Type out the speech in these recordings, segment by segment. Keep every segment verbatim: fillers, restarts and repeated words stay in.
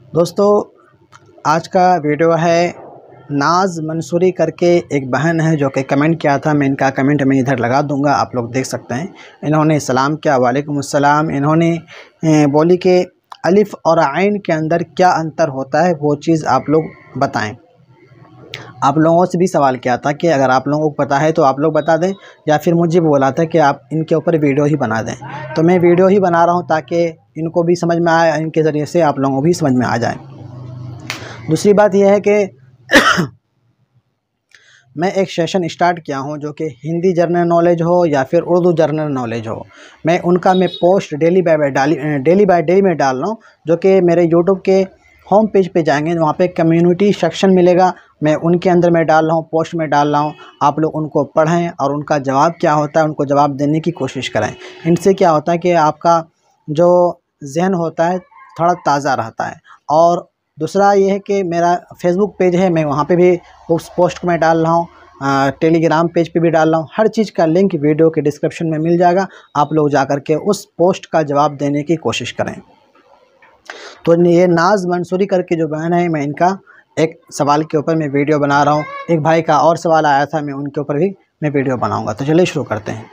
दोस्तों, आज का वीडियो है नाज मंसूरी करके एक बहन है जो कि कमेंट किया था। मैं इनका कमेंट मैं इधर लगा दूंगा, आप लोग देख सकते हैं। इन्होंने सलाम किया, वालेकुम अस्सलाम। इन्होंने बोली कि अलिफ़ और आइन के अंदर क्या अंतर होता है, वो चीज़ आप लोग बताएं। आप लोगों से भी सवाल किया था कि अगर आप लोगों को पता है तो आप लोग बता दें, या फिर मुझे बोला था कि आप इनके ऊपर वीडियो ही बना दें। तो मैं वीडियो ही बना रहा हूं ताकि इनको भी समझ में आए, इनके ज़रिए से आप लोगों को भी समझ में आ जाए। दूसरी बात यह है कि मैं एक सेशन स्टार्ट किया हूं जो कि हिंदी जनरल नॉलेज हो या फिर उर्दू जनरल नॉलेज हो, मैं उनका मैं पोस्ट डेली बाय बाय डाली डेली बाय डेली में डाल रहा हूँ। जो कि मेरे यूट्यूब के होम पेज पे जाएंगे, वहाँ पे कम्युनिटी सेक्शन मिलेगा, मैं उनके अंदर मैं डाल रहा हूँ, पोस्ट में डाल रहा हूँ। आप लोग उनको पढ़ें और उनका जवाब क्या होता है उनको जवाब देने की कोशिश करें। इनसे क्या होता है कि आपका जो जहन होता है थोड़ा ताज़ा रहता है। और दूसरा ये है कि मेरा फेसबुक पेज है, मैं वहाँ पे भी उस पोस्ट को मैं डाल रहा हूँ, टेलीग्राम पेज पे भी डाल रहा हूँ। हर चीज़ का लिंक वीडियो के डिस्क्रिप्शन में मिल जाएगा, आप लोग जा कर के उस पोस्ट का जवाब देने की कोशिश करें। तो ये नाज मंसूरी करके जो बहन है, मैं इनका एक सवाल के ऊपर मैं वीडियो बना रहा हूँ। एक भाई का और सवाल आया था, मैं उनके ऊपर भी मैं वीडियो बनाऊँगा। तो चलिए शुरू करते हैं।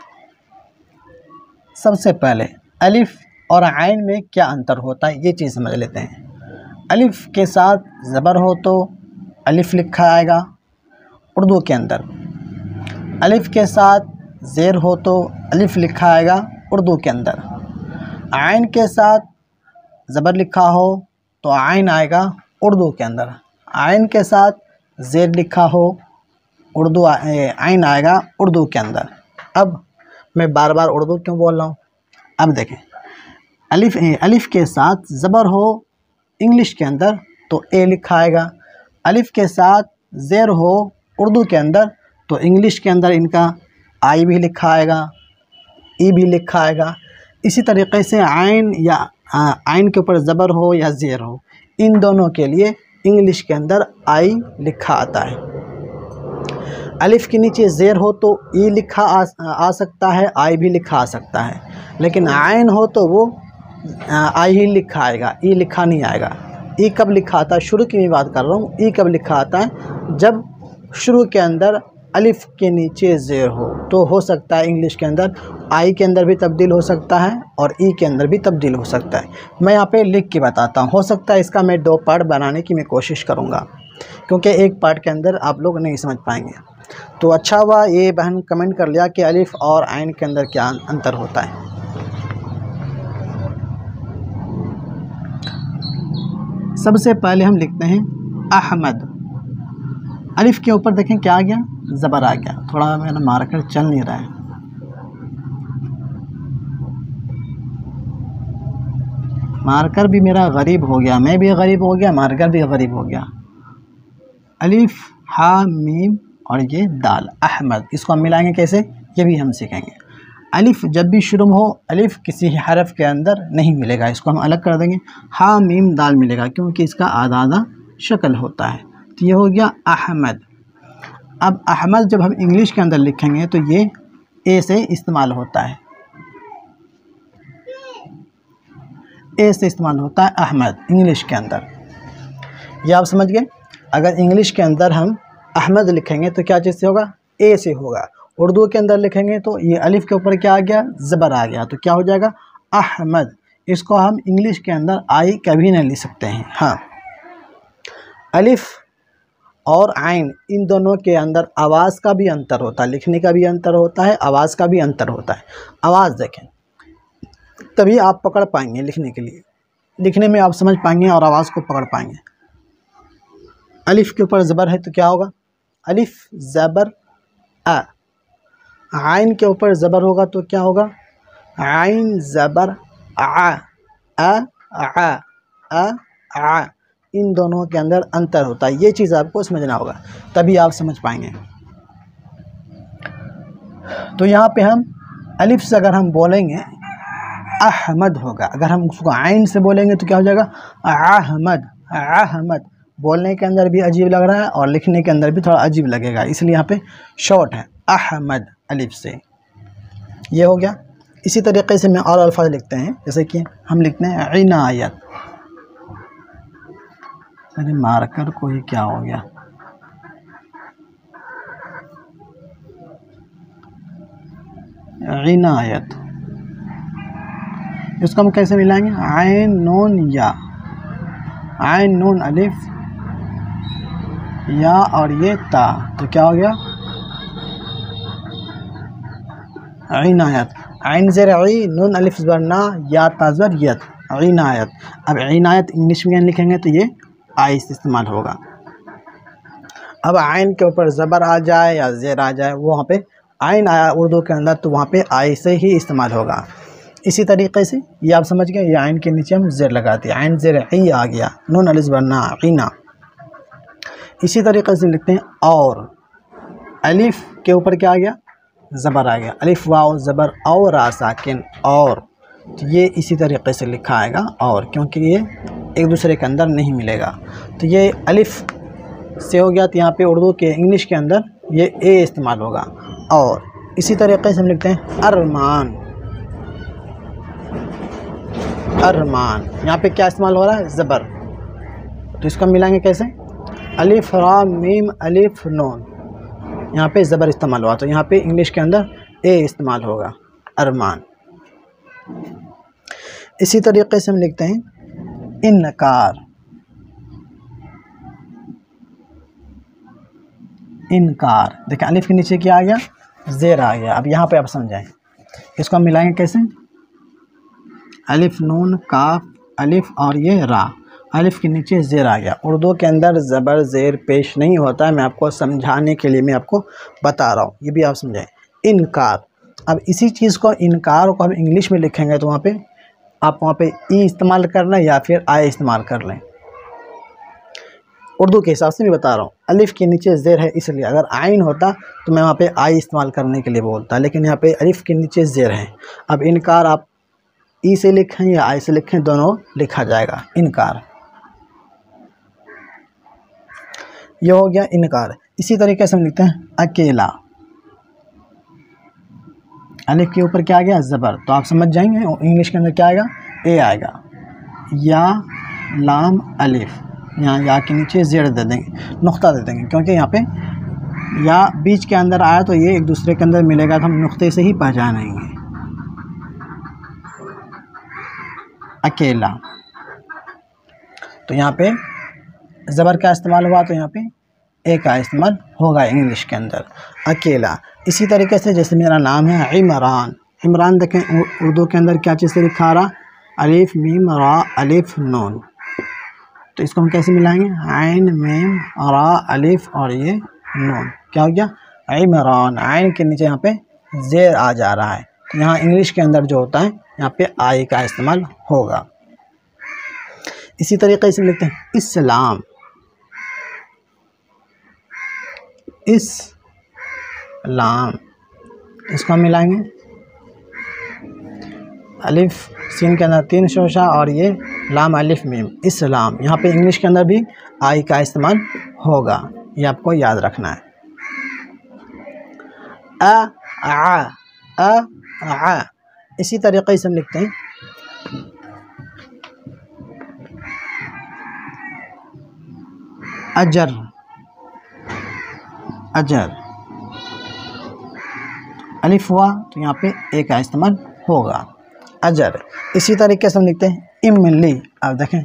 सबसे पहले अलिफ़ और आइन में क्या अंतर होता है ये चीज़ समझ लेते हैं। अलिफ़ के साथ ज़बर हो तो अलिफ़ लिखा आएगा उर्दू के अंदर। अलिफ़ के साथ ज़ेर हो तो अलिफ़ लिखा आएगा उर्दू के अंदर। आइन के साथ ज़बर लिखा हो तो आइन आएगा उर्दू के अंदर। आइन के साथ ज़ेर लिखा हो उर्दू आइन आएगा उर्दू के अंदर। अब मैं बार बार उर्दू क्यों बोल रहा हूँ, अब देखें। अलिफ़ अलिफ़ के साथ ज़बर हो इंग्लिश के अंदर तो ए लिखा आएगा। अलिफ़ के साथ ज़ेर हो उर्दू के अंदर तो इंग्लिश के अंदर इनका आई भी लिखा आएगा, ई भी लिखा आएगा। इसी तरीक़े से आइन या आइन के ऊपर ज़बर हो या ज़ेर हो, इन दोनों के लिए इंग्लिश के अंदर आई लिखा आता है। अलिफ़ के नीचे ज़ेर हो तो ई लिखा आ, आ सकता है, आई भी लिखा आ सकता है। लेकिन आइन हो तो वो आई ही लिखा आएगा, ई लिखा नहीं आएगा। ई कब लिखा आता है, शुरू की मैं बात कर रहा हूँ। ई कब लिखा आता है, जब शुरू के अंदर अलिफ़ के नीचे ज़ेर हो। तो हो सकता है इंग्लिश के अंदर आई के अंदर भी तब्दील हो सकता है और ई के अंदर भी तब्दील हो सकता है। मैं यहाँ पे लिख के बताता हूँ। हो सकता है इसका मैं दो पार्ट बनाने की मैं कोशिश करूँगा, क्योंकि एक पार्ट के अंदर आप लोग नहीं समझ पाएंगे। तो अच्छा हुआ ये बहन कमेंट कर लिया कि अलिफ़ और आइन के अंदर क्या अंतर होता है। सबसे पहले हम लिखते हैं अहमद। अलिफ़ के ऊपर देखें क्या आ गया, ज़बर आ गया। थोड़ा मेरा मार्कर चल नहीं रहा है, मार्कर भी मेरा गरीब हो गया, मैं भी गरीब हो गया, मार्कर भी गरीब हो गया। अलिफ़ हा मीम और ये दाल, अहमद। इसको हम मिलाएंगे कैसे, ये भी हम सीखेंगे। अलिफ़ जब भी शुरू हो, अलिफ़ किसी हरफ के अंदर नहीं मिलेगा, इसको हम अलग कर देंगे। हा मीम दाल मिलेगा, क्योंकि इसका आधा आधा शक्ल होता है। तो ये हो गया अहमद। अब अहमद जब हम इंग्लिश के अंदर लिखेंगे तो ये ए से इस्तेमाल होता है, ए से इस्तेमाल होता है अहमद इंग्लिश के अंदर। ये आप समझ गए। अगर इंग्लिश के अंदर हम अहमद लिखेंगे तो क्या चीज़ से होगा, ए से होगा। उर्दू के अंदर लिखेंगे तो ये अलिफ़ के ऊपर क्या आ गया, ज़बर आ गया, तो क्या हो जाएगा अहमद। इसको हम इंग्लिश के अंदर आई कभी नहीं लिख सकते हैं। हाँ, अलिफ़ और आइन इन दोनों के अंदर आवाज़ का भी अंतर होता है, लिखने का भी अंतर होता है, आवाज़ का भी अंतर होता है। आवाज़ देखें तभी आप पकड़ पाएंगे लिखने के लिए, लिखने में आप समझ पाएंगे और आवाज़ को पकड़ पाएंगे। अलिफ़ के ऊपर ज़बर है तो क्या होगा, अलिफ़ ज़बर आ। आइन के ऊपर ज़बर होगा तो क्या होगा, आइन ज़बर आ, आ आ आ आ। इन दोनों के अंदर अंतर होता है, ये चीज़ आपको समझना होगा, तभी आप समझ पाएंगे। तो यहाँ पे हम अलिफ़ से अगर हम बोलेंगे अहमद होगा, अगर हम उसको आइन से बोलेंगे तो क्या हो जाएगा अहमद। अहमद बोलने के अंदर भी अजीब लग रहा है और लिखने के अंदर भी थोड़ा अजीब लगेगा, इसलिए यहाँ पे शॉर्ट है अहमद अलिफ़ से। ये हो गया। इसी तरीके से मैं और अल्फाज लिखते हैं, जैसे कि हम लिखते हैं इनायत। अरे मार्कर को ही क्या हो गया, इनायत, इसको हम कैसे मिलाएंगे, आइन नून या, आइन नून अलिफ या और ये ता, तो क्या हो गया इनायत। आइन ज़ेर ई, नून अलिफ ज़बर ना, या ता ज़बर यत, इनायत। अब इनायत इंग्लिश में लिखेंगे तो ये आई से इस्तेमाल होगा। अब आइन के ऊपर ज़बर आ जाए या ज़ेर आ जाए, वहाँ पे आइन आया उर्दू के अंदर तो वहाँ पे आई से ही इस्तेमाल होगा। इसी तरीके से ये आप समझ गए, ये आइन के नीचे हम ज़ेर लगाते हैं, आइन ज़ेर ई आ गया, नून अलिफ ज़बर ना, इना। इसी तरीके से लिखते हैं और, अलिफ के ऊपर क्या आ गया, ज़बर आ गया, अलिफ वाव ज़बर और रा साकिन और, तो ये इसी तरीके से लिखा आएगा और, क्योंकि ये एक दूसरे के अंदर नहीं मिलेगा। तो ये अलिफ से हो गया, तो यहाँ पे उर्दू के इंग्लिश के अंदर ये ए इस्तेमाल होगा और। इसी तरीके से हम लिखते हैं अरमान, अरमान, यहाँ पे क्या इस्तेमाल हो रहा है, ज़बर, तो इसको मिलाएंगे कैसे, अलिफ रा मीम अलिफ नून, यहाँ पे ज़बर इस्तेमाल हुआ तो यहाँ पे इंग्लिश के अंदर ए इस्तेमाल होगा, अरमान। इसी तरीके से हम लिखते हैं इनकार, इनकार, देखिए अलिफ के नीचे क्या आ गया, ज़ेर आ गया। अब यहाँ पे आप समझाएं, इसको हम मिलाएंगे कैसे, अलिफ नून काफ अलिफ और ये रा, अलिफ के नीचे ज़ेर आ गया। उर्दू के अंदर ज़बर ज़ेर पेश नहीं होता है, मैं आपको समझाने के लिए मैं आपको बता रहा हूँ, ये भी आप समझाएं, इनकार। अब इसी चीज़ को, इनकार को हम इंग्लिश में लिखेंगे तो वहाँ पे आप वहाँ पे ई इस्तेमाल कर लें या फिर आई इस्तेमाल कर लें, उर्दू के हिसाब से भी बता रहा हूँ। अलिफ के नीचे ज़ेर है इसलिए, अगर आइन होता तो मैं वहाँ पे आई इस्तेमाल करने के लिए बोलता, लेकिन यहाँ पे अलिफ के नीचे ज़ेर है। अब इनकार आप ई से लिखें या आई से लिखें, दोनों लिखा जाएगा, इनकार, ये हो गया इनकार। इसी तरीके से हम लिखते हैं अकेला, अलिफ के ऊपर क्या आ गया, ज़बर, तो आप समझ जाएंगे इंग्लिश के अंदर क्या आएगा, ए आएगा, या लाम अलिफ, यहाँ या के नीचे ज़ेर दे देंगे, नुक्ता दे देंगे, क्योंकि यहाँ पे या बीच के अंदर आया तो ये एक दूसरे के अंदर मिलेगा तो हम नुक्ते से ही पहचानेंगे, अकेला। तो यहाँ पे ज़बर का इस्तेमाल हुआ तो यहाँ पे ए का इस्तेमाल होगा इंग्लिश के अंदर, अकेला। इसी तरीके से जैसे मेरा नाम है इमरान, इमरान देखें उर्दू के अंदर क्या चीज़ से लिखा रहा, अलिफ मीम रा अलिफ नून, तो इसको हम कैसे मिलाएंगे, आइन मीम रा अलिफ और ये नून, क्या हो गया इमरान। आइन के नीचे यहाँ पे ज़ेर आ जा रहा है, तो यहाँ इंग्लिश के अंदर जो होता है यहाँ पे आई का इस्तेमाल होगा। इसी तरीके से लिखते हैं इस्लाम, इस्लाम, इसको हम मिलाएंगे, अलिफ सीन के अंदर तीन शोशा और ये लाम अलिफ मीम, इस्लाम। यहाँ पे इंग्लिश के अंदर भी आई का इस्तेमाल होगा, ये आपको याद रखना है। अ आ अ आ, इसी तरीके से हम लिखते हैं अजर, अजर, अलिफ हुआ तो यहाँ पे ए का इस्तेमाल होगा, अजर। इसी तरीके से हम लिखते हैं इमली, अब देखें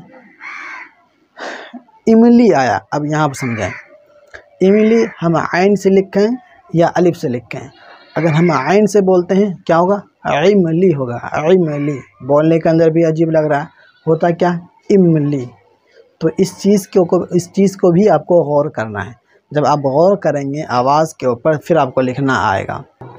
इमली आया, अब यहाँ पर समझाएं, इमली हम आइन से लिखें या अलिफ से लिखें, अगर हम आइन से बोलते हैं क्या होगा, इमली होगा, इमली, बोलने के अंदर भी अजीब लग रहा है, होता क्या इमली। तो इस चीज़ को इस चीज़ को भी आपको गौर करना है, जब आप गौर करेंगे आवाज़ के ऊपर फिर आपको लिखना आएगा।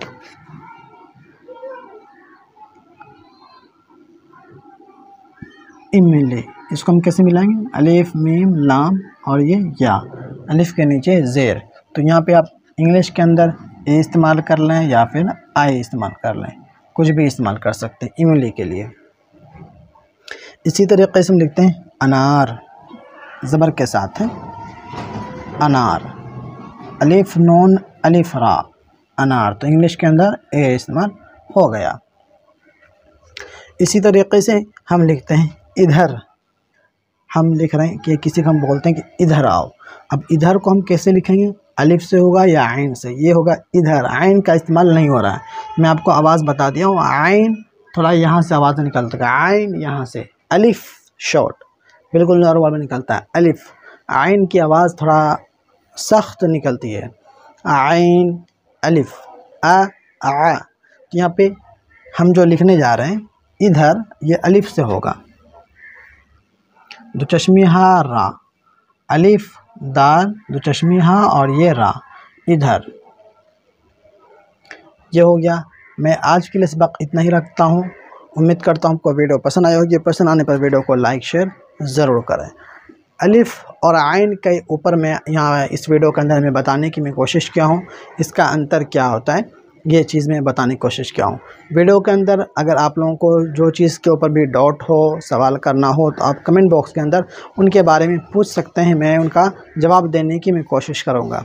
इमली, इसको हम कैसे मिलाएंगे, अलिफ मीम लाम और ये या, अलिफ के नीचे ज़ेर, तो यहाँ पे आप इंग्लिश के अंदर ए इस्तेमाल कर लें या फिर आई इस्तेमाल कर लें, कुछ भी इस्तेमाल कर सकते हैं इमली के लिए। इसी तरीके से हम लिखते हैं अनार, ज़बर के साथ है अनार, अलिफ नून अलिफ रा, अनार, तो इंग्लिश के अंदर ए इस्तेमाल हो गया। इसी तरीके से हम लिखते हैं इधर, हम लिख रहे हैं कि किसी को हम बोलते हैं कि इधर आओ। अब इधर को हम कैसे लिखेंगे, अलिफ से होगा या आइन से? ये होगा इधर, आइन का इस्तेमाल नहीं हो रहा है। मैं आपको आवाज़ बता दिया हूँ, आइन थोड़ा यहाँ से आवाज़ निकलता है, आइन यहाँ से, अलिफ शॉर्ट बिल्कुल नॉर्मल में निकलता है। अलिफ आइन की आवाज़ थोड़ा सख्त निकलती है, आइन अलिफ आ आ। तो यहाँ पे हम जो लिखने जा रहे हैं इधर, ये अलिफ से होगा। दो चश्मी हा रा, अलिफ दाल दो चश्मी हा और ये रा, इधर। ये हो गया। मैं आज के लिए इस वक्त इतना ही रखता हूँ। उम्मीद करता हूँ आपको वीडियो पसंद आई होगी। पसंद आने पर वीडियो को लाइक शेयर ज़रूर करें। अलिफ और आइन के ऊपर मैं यहाँ इस वीडियो के अंदर मैं बताने की मैं कोशिश किया हूँ, इसका अंतर क्या होता है ये चीज़ मैं बताने की कोशिश किया हूँ वीडियो के अंदर। अगर आप लोगों को जो चीज़ के ऊपर भी डाउट हो, सवाल करना हो, तो आप कमेंट बॉक्स के अंदर उनके बारे में पूछ सकते हैं, मैं उनका जवाब देने की मैं कोशिश करूँगा।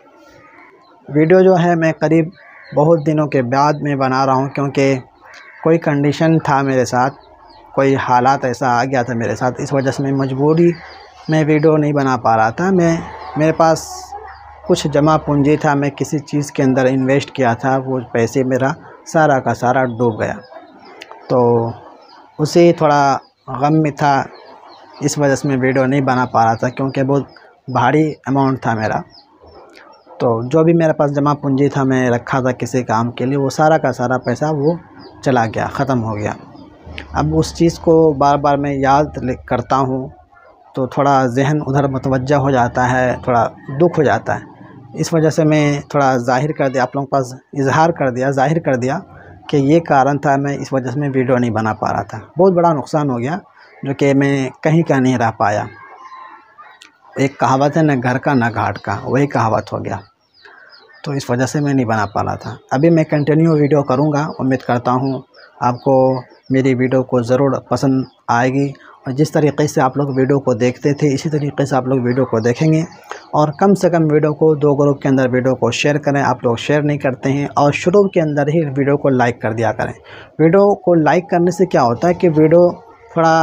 वीडियो जो है मैं करीब बहुत दिनों के बाद मैं बना रहा हूँ, क्योंकि कोई कंडीशन था मेरे साथ, कोई हालात ऐसा आ गया था मेरे साथ, इस वजह से मैं मजबूरी में वीडियो नहीं बना पा रहा था। मैं मेरे पास कुछ जमा पूंजी था, मैं किसी चीज़ के अंदर इन्वेस्ट किया था, वो पैसे मेरा सारा का सारा डूब गया, तो उसे थोड़ा गम में था, इस वजह से मैं वीडियो नहीं बना पा रहा था, क्योंकि बहुत भारी अमाउंट था मेरा। तो जो भी मेरे पास जमा पूंजी था, मैं रखा था किसी काम के लिए, वो सारा का सारा पैसा वो चला गया, ख़त्म हो गया। अब उस चीज़ को बार बार मैं याद करता हूँ तो थोड़ा जहन उधर मुतवज्जा हो जाता है, थोड़ा दुख हो जाता है। इस वजह से मैं थोड़ा ज़ाहिर कर दिया, आप लोगों के पास इजहार कर दिया, ज़ाहिर कर दिया कि ये कारण था, मैं इस वजह से मैं वीडियो नहीं बना पा रहा था। बहुत बड़ा नुकसान हो गया, जो कि मैं कहीं का नहीं रह पाया। एक कहावत है, न घर का न घाट का, वही कहावत हो गया, तो इस वजह से मैं नहीं बना पा रहा था। अभी मैं कंटिन्यू वीडियो करूँगा, उम्मीद करता हूँ आपको मेरी वीडियो को ज़रूर पसंद आएगी, और जिस तरीक़े से आप लोग वीडियो को देखते थे इसी तरीक़े से आप लोग वीडियो को देखेंगे। और कम से कम वीडियो को दो ग्रुप के अंदर वीडियो को शेयर करें, आप लोग शेयर नहीं करते हैं, और शुरू के अंदर ही वीडियो को लाइक कर दिया करें। वीडियो को लाइक करने से क्या होता है कि वीडियो थोड़ा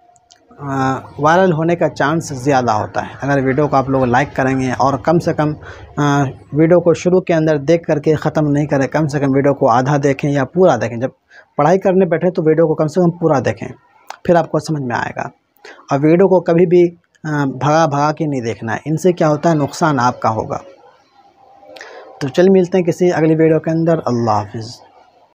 वायरल होने का चांस ज़्यादा होता है। अगर वीडियो को आप लोग लाइक करेंगे और कम से कम आ, वीडियो को शुरू के अंदर देख करके ख़त्म नहीं करें, कम से कम वीडियो को आधा देखें या पूरा देखें। जब पढ़ाई करने बैठे तो वीडियो को कम से कम पूरा देखें, फिर आपको समझ में आएगा। और वीडियो को कभी भी भगा भगा के नहीं देखना है, इनसे क्या होता है नुकसान आपका होगा। तो चल मिलते हैं किसी अगली वीडियो के अंदर। अल्लाह हाफिज़।